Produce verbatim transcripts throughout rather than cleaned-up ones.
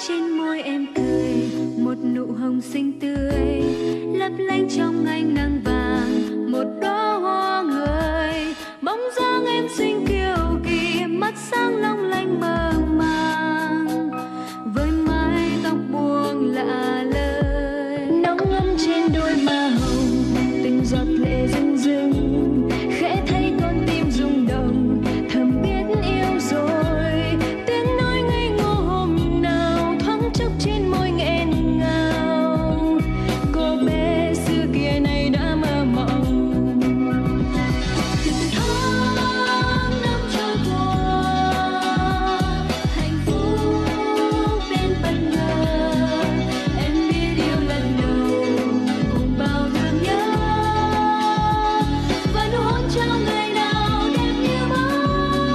trên môi em cười, một nụ hồng xinh tươi lấp lánh trong ánh nắng vàng, một đóa hoa ngời bóng dáng em xinh kiều kỳ, mắt sáng long lanh mơ màng với mái tóc buông lạ lời, nóng ấm trên đôi má hồng từng giọt lệ rưng rưng, khẽ thấy con tim rung động thầm biết yêu rồi, tiếng nói ngây ngô hôm nào thoáng chốc trên môi nghẹn ngào, cô bé xưa kia này đã mơ mộng. Từng tháng năm trôi qua hạnh phúc đến bất ngờ, em biết yêu lần đầu cùng bao thương nhớ và nụ hôn trao ngày nào đẹp như mơ,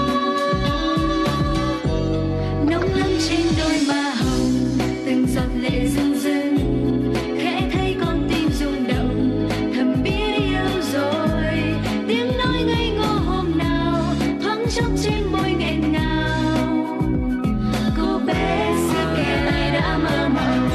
nóng ấm trên đôi má hồng từng giọt lệ rưng rưng, khẽ thấy con tim rung động thầm biết yêu rồi, tiếng nói ngây ngô hôm nào thoáng chốc trên môi nghẹn ngào, cô bé xưa kia này đã mơ mộng.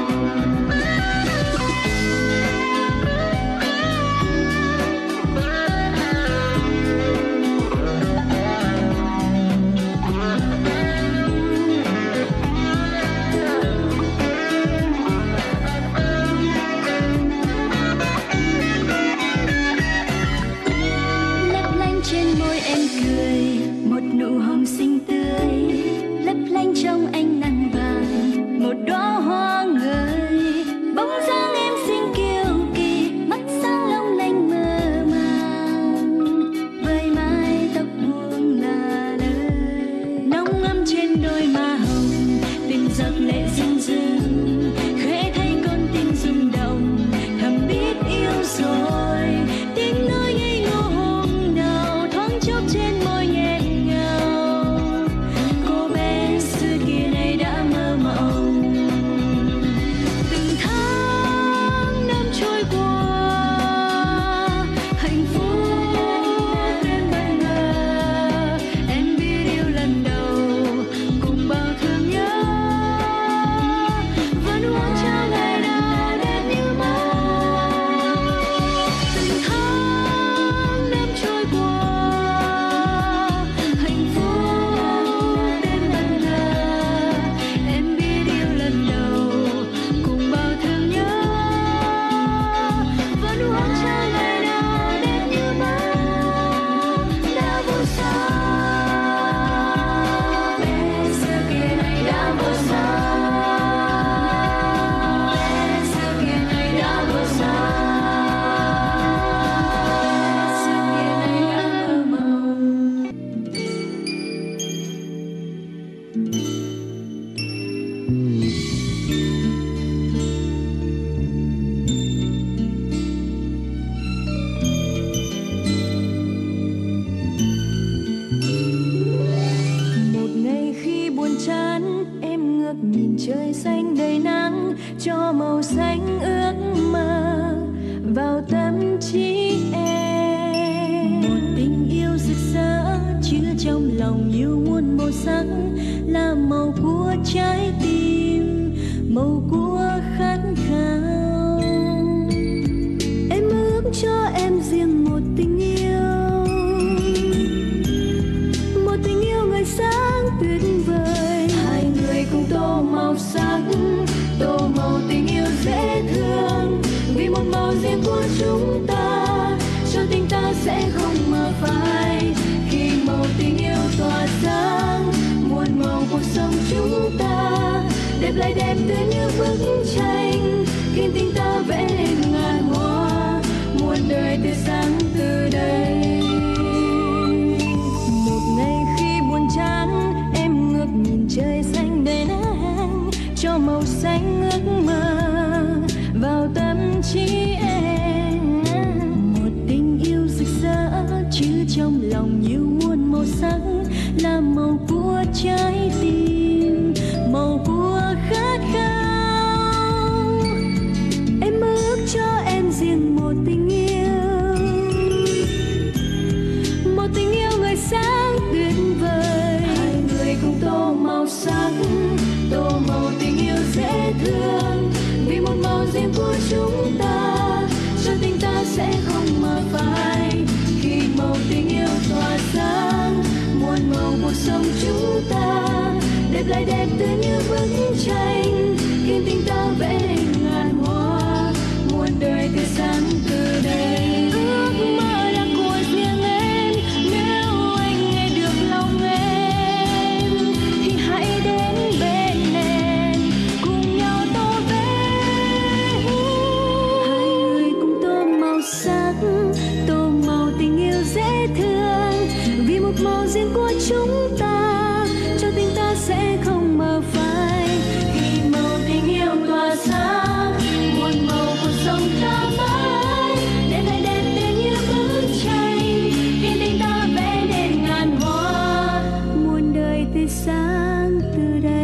Lấp lánh trên môi em cười, một nụ hồng xinh tươi lấp lánh trong ánh nắng vàng, một đóa hoa ngời bóng dáng em xinh kiều kỳ, mắt sáng long lanh mơ màng với mái tóc buông lạ lời, nóng ấm trên đôi má hồng từng giọt lệ rưng rưng, khẽ thấy con tim rung động thầm biết yêu rồi, tiếng nói ngây ngô hôm nào thoáng chốc trên môi nghẹn ngào, cô bé xưa kia này đã mơ mộng. Từng tháng năm trôi qua hạnh phúc đến bất ngờ, em biết yêu lần đầu cùng bao thương nhớ và nụ hôn trao ngày nào đẹp như mơ. Từng tháng năm trôi qua hạnh phúc đến bất ngờ, em biết yêu lần đầu cùng bao thương nhớ và nụ hôn trao ngày nào đẹp như mơ. Đã vô sao bé xưa kia này đã vô sao, bé xưa kia này đã vô sao, bé xưa kia này đã mơ mộng. Một ngày khi buồn chán em ngước nhìn trời xanh đầy nắng, cho màu xanh ước mơ vào tâm trí em, một tình yêu rực rỡ chứa trong lòng yêu muôn màu sắc, là màu của trái tim, màu của khát khao. Em ước cho em riêng một tình yêu, một tình yêu người sáng tuyệt vời, hai người cùng tô màu sắc, tô màu tình yêu dễ thương, vì một màu riêng của chúng ta, cho tình ta sẽ không mờ phai, khi màu tình yêu tỏa sáng, muôn màu cuộc sống chúng ta, đẹp lại đẹp tươi như bức tranh, khi tình ta vẽ lên ngàn hoa, muôn đời tươi sáng từ đây. Một ngày khi buồn chán em ngước nhìn trời xanh đầy nắng, cho màu xanh ước mơ vào tâm trí em, một tình yêu rực rỡ chứa trong lòng nhiều muôn màu sắc, là màu của trái tim, màu của khát khao. Em ước cho em riêng một tình yêu, một tình yêu người sáng tuyệt vời, hai người cùng tô màu sắc, tô màu tình đẹp lại đẹp tựa như bức tranh, khiến tình ta vẽ nên ngàn hoa, muôn đời tươi sáng từ đây. Ước mơ là của riêng em, nếu anh nghe được lòng em thì hãy đến bên em cùng nhau tô vẽ. Hai người cùng tô màu sắc, tô màu tình yêu dễ thương, vì một màu riêng của chúng ta cho tình ta sẽ không mờ phai. Khi màu tình yêu tỏa sáng, muôn màu cuộc sống ta mãi, đẹp lại đẹp tựa như bức tranh, khiến tình ta vẽ nên ngàn hoa, muôn đời tươi sáng từ đây.